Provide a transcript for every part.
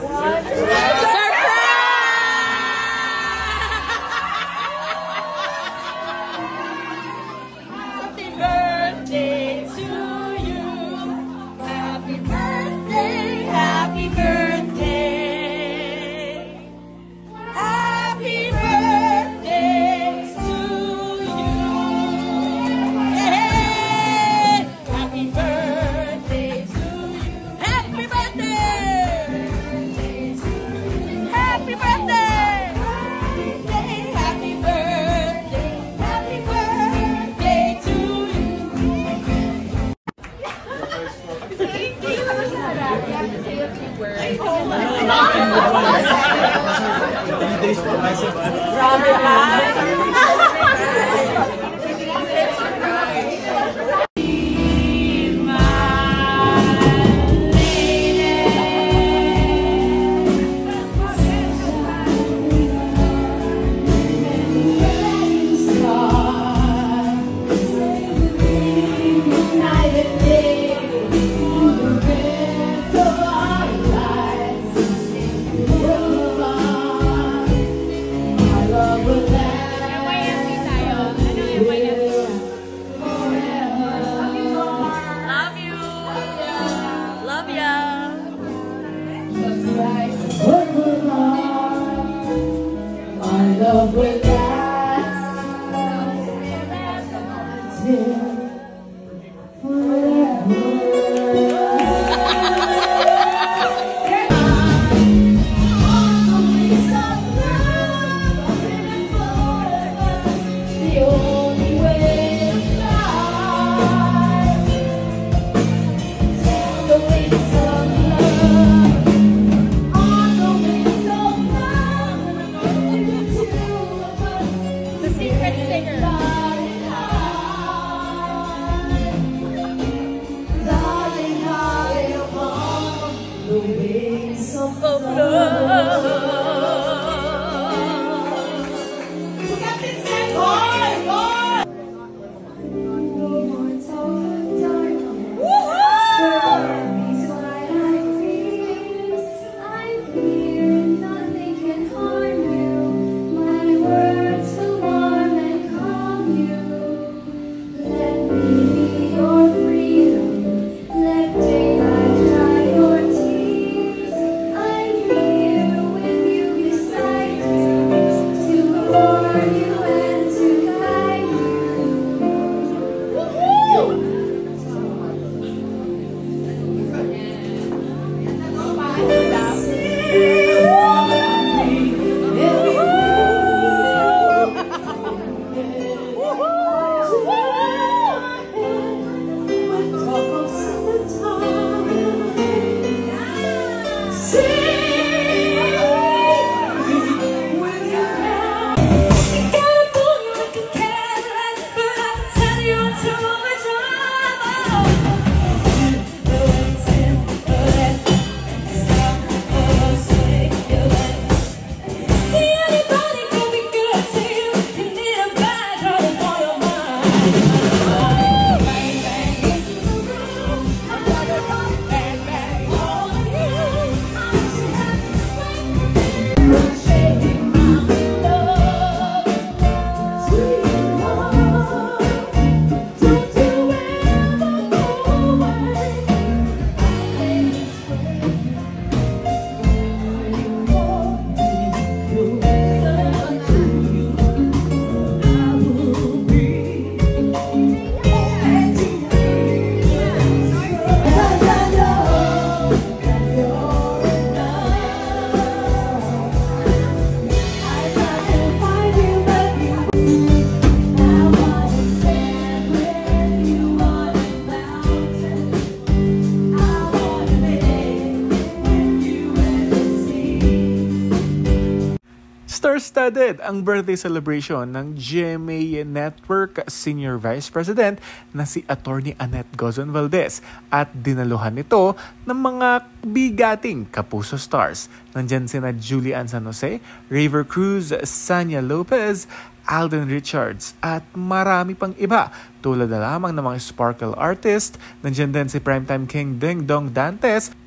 Star-studded ang birthday celebration ng GMA Network Senior Vice President na si Attorney Annette Gozon Valdez at dinaluhan nito ng mga bigating kapuso stars. Nandyan sina Julian San Jose, River Cruz, Sanya Lopez, Alden Richards at marami pang iba tulad na lamang ng mga sparkle artist. Nandyan din si Primetime King Ding Dong Dantes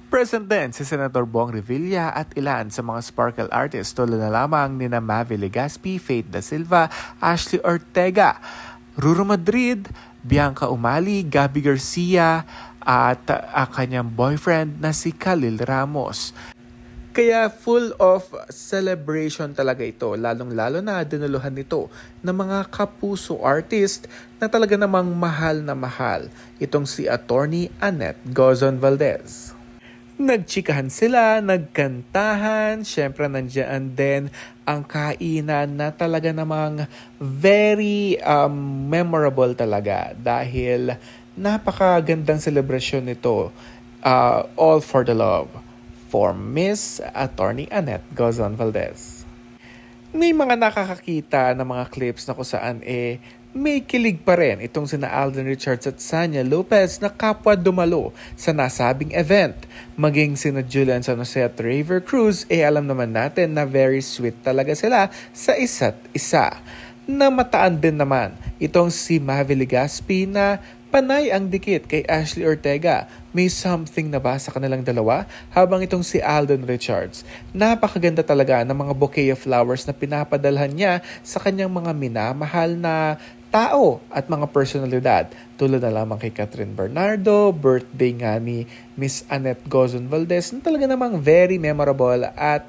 Present din si Senator Bong Revilla at ilan sa mga sparkle artists tulad na lamang ni Mavi Legaspi, Faith Da Silva, Ashley Ortega, Ruru Madrid, Bianca Umali, Gabby Garcia at kanyang boyfriend na si Khalil Ramos. Kaya full of celebration talaga ito, lalong-lalo na dinaluhan nito ng mga kapuso artist na talaga namang mahal na mahal, itong si Attorney Annette Gozon Valdez. Nagchikahan sila, nagkantahan, syempre nandiyan din ang kainan na talaga namang very memorable talaga dahil napakagandang celebration nito, all for the love. For Miss Attorney Annette Gozon Valdez. May mga nakakakita ng mga clips na kung saan may kilig pa rin itong sina Alden Richards at Sanya Lopez na kapwa dumalo sa nasabing event. Maging sina Julian San Jose at Raver Cruz, alam naman natin na very sweet talaga sila sa isa't isa. Namataan din naman itong si Mavi Legaspi na panay ang dikit kay Ashley Ortega. May something na ba sa kanilang dalawa? Habang itong si Alden Richards, napakaganda talaga ng mga bouquet of flowers na pinapadalhan niya sa kanyang mga minamahal na tao at mga personalidad. Tulad na lamang kay Catherine Bernardo, birthday nga ni Miss Annette Gozon Valdez, na talaga namang very memorable at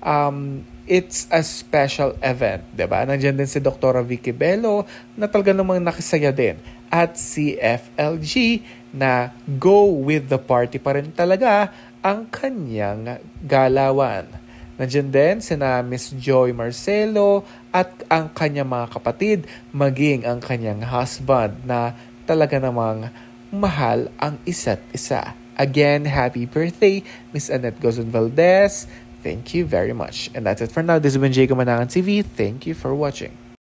it's a special event, diba? Nandiyan din si Dr. Vicky Bello na talaga namang nakisaya din. At si FLG na go with the party pa rin talaga ang kanyang galawan. Nandiyan din sina Miss Joy Marcelo at ang kanyang mga kapatid, maging ang kanyang husband na talaga namang mahal ang isa't isa. Again, happy birthday, Miss Annette Gozon Valdez. Thank you very much. And that's it for now. This has been Jay Kamanangan TV. Thank you for watching.